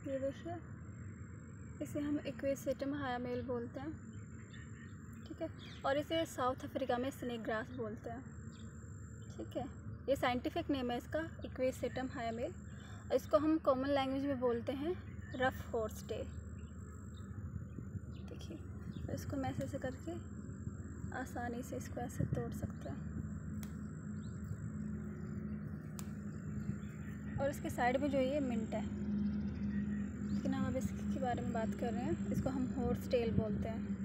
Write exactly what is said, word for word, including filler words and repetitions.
ये देखिए, इसे हम इक्वेसेटम हायामेल बोलते हैं, ठीक है। और इसे साउथ अफ्रीका में स्नेक ग्रास बोलते हैं, ठीक है। ये साइंटिफिक नेम है इसका, इक्वेसेटम हायामेल। इसको हम कॉमन लैंग्वेज में बोलते हैं रफ हॉर्स टेल। देखिए, इसको मैं ऐसे ऐसे करके आसानी से इसको ऐसे तोड़ सकते हैं। और इसके साइड में जो ये मिंट है, लेकिन हम अब इसके बारे में बात कर रहे हैं। इसको हम हॉर्स टेल बोलते हैं।